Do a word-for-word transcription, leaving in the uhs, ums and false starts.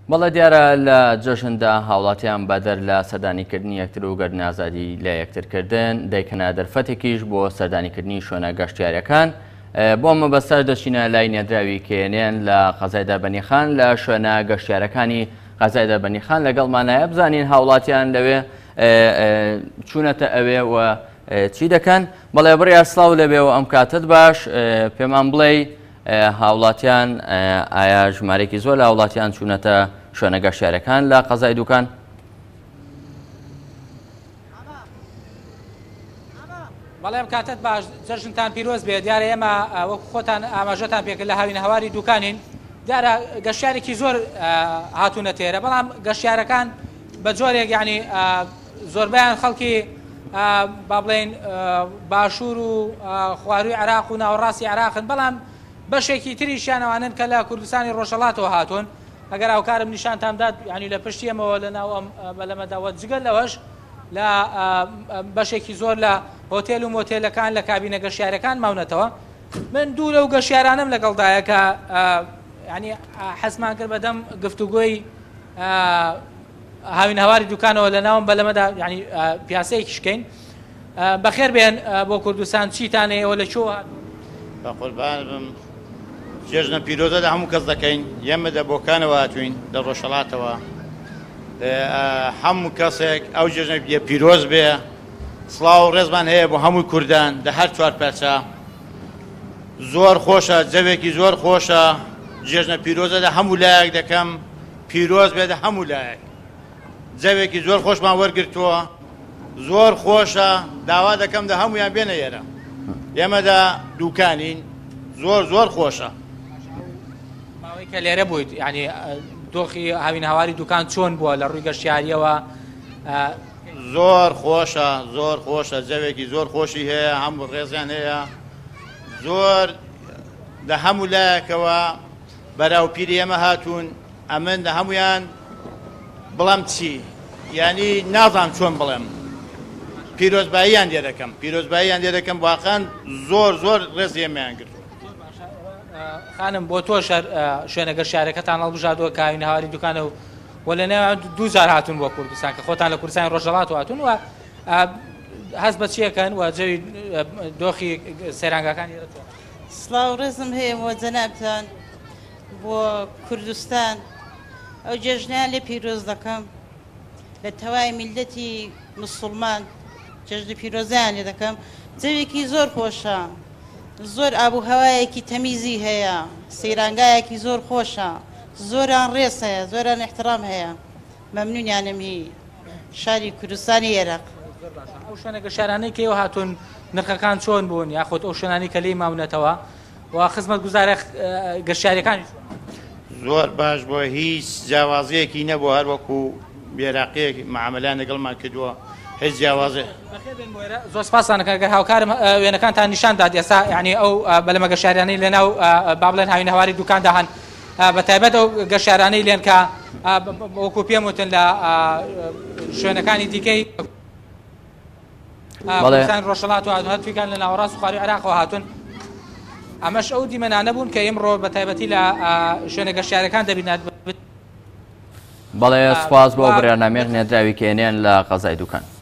بەڵێ دیارە لە جەژندا هاوڵاتیان بەدەر لە سەردانیکردنی یەکتر و گەردنی ئازادی لە یەکترکردن دەیکەنە دەرفەتێکیش بۆ سەردانیکردنی شوێنە گەشتیاریەکان بۆ مەبەستەر دەچینە لای نێردراوی کێنێن لە قەزای دەربەنیخان لە شوێنە گەشتیارەکانی قەزای دەربەنیخان لەگەڵمانایە بزانین هاوڵاتیان لەوێ چوونەتە ئەوێ و چی دەکەن. بەڵێ بڕیا سڵاو لەبێ و ئەم کاتت باش پێمان بڵێ هاوڵاتیان ئایا ژمارێکی زۆر لە هاوڵاتیان چوونەتە شوێنە گەشتیارەکان لە قەزای دووکان؟ بەڵێم کاتت باش جەژنتان پیرۆز بێ. دیارە ئێمە وەکو خۆتان ئاماژەتان پێکرد لە هاوین هەواری دووکانین. دیارە گەشتیارێکی زۆر هاتوونە تێرە، بەڵام گەشتیارەکان بە جۆرێک یعنی زۆربیان خەڵکی با بڵێن باشوور و خواروی عێراق و ناوەڕاستی عێراقن، بەڵام بەشێکی تریشیانەوانن کە لە کوردستانی ڕۆژهەڵاتەوە هاتوون. ئەگەر هاوکارم نیشانتاندا ینی لە پشتی ئەمەوە لە ناو بەلەمەداوە جگەل لەوەش لە بەشێکی زۆر لە هۆتێل و مۆتێلەکان لە کابینە گەشتیارەکان ماونەتەوە. من دوو لەو گەشتیارانم لەگەڵدایە کە ینی حەزمان کرد بەدەم گفتوگۆی هاوین هەواری دوکانەوە لە ناوم بەلەمەدا ینی پیاسەیەکی شکەین. بەخێر بێن بۆ کوردستان چیتانێ ئەوە لە چۆ بە قوربان بم. جێژنە پیرۆزەدا هەموو کەس دەکەین، ئێمە لە بۆکانەوە هاتوین لە ڕۆژهەڵاتەوە. هەموو کەسێک ئەو جێژنە بێ پیرۆز بێ. سڵاو و ڕێزمان هەیە بۆ هەمووی کوردان لە هەر چوار پارچە. زۆر خۆشە، جەوێکی زۆر خۆشە. جێژنە پیرۆزەدا هەموو لایەک دەکەم پیرۆز بێت لە هەموو لایەک. جەوێکی زۆر خۆشمان وەرگرتووە، زۆر خۆشە. داوا دەکەم لە هەمویان بێنە ئێرە. ئێمەدا دووکانین، زۆر زۆر خۆشە. ماوەی کە لێرە بوویت ینی دۆخی هاوین هەواری دوکان چۆن بووە لە ڕووی گەشتیاریەوە؟ زۆر خۆشە، زۆر خۆشە. جەوێکی زۆر خۆشی هەیە، هەموو ڕێزیان هەیە. زۆر لە هەموو لایەکەوە بەراوپیری ئێمە هاتوون. ئەمن لە هەمویان بڵام چی ینی نازانم چۆن بڵێم. پیرۆزباییان لێ دەکەم پیرۆزباییان لێ دەکەم واقعاً زۆر زۆر ڕێزی ئێمەیان کرد. خانم بۆ تۆ شوێنە گەشتیارەکەتان هەڵبژاردووە کە هاوین هەواری دوکانە و وە لە نێوان دوو جار هاتوون بۆ کوردستان کە خۆتان لە کوردستانی ڕۆژهەڵات هاتوون و هەست بە چیەکەن و جەوی دۆخی سەیرانگاکان لێرە چۆن؟ سڵاو ڕێزم هەیە بۆ جەنابتان بۆ کوردستان. ئەو جێژنیان لێ پیرۆز دەکەم لە تەوای میلەتی موسڵمان. جەژنی پیرۆزیان لێ دەکەم. جەوێکی زۆر خۆشە، زۆر ئابوهەوایەکی تەمیزی هەیە، سەیرانگایەکی زۆر خۆشە، زۆران ڕێز هەیە، زۆران احترام هەیە. مەمنونیانم هی شاری کوردستانی عێراق. ئەو شوێنە گەشتیارانەی کە ئێوە هاتوون نرخەکان چۆن بوون یاخۆت ئەو شوێنانی کە لێی ماونەتەوە و خزمەت گوزارە گەشتیاریەکانی زۆر باش بووە، هیچ جیاوازیەکی نەبووە، هەر وەکو بێراقەیەک معاملەیان لەگەڵمان کردووە، هیچ جیاوازێ. زۆر سپاسانەکە گەر هاوکارم وێنەکانتان نیشاندات ئێستا ینی ئەو بەلەمە گەشتیارانەی لەناو با بڵێن هاوین هەواری دوکاندا هەن بەتایبەت ئەو گەشتیارانەی لێن کە وەکو پێم وتن لە شوێنەکانی دیکەی کوردستانی ڕۆژهەڵات و هاتوون هەتویکان لە ناوەڕاست و خواروی عێراقەوە هاتوون. ئەمەش ئەو دیمەنانە بوون کە ئێمڕۆ بەتایبەتی لە شوێنە گەشتیارەکان دەبینات. بەڵێ سپاس بۆ بەرنامەیەک نێردراوی کێنێن لە قەزای دووکان.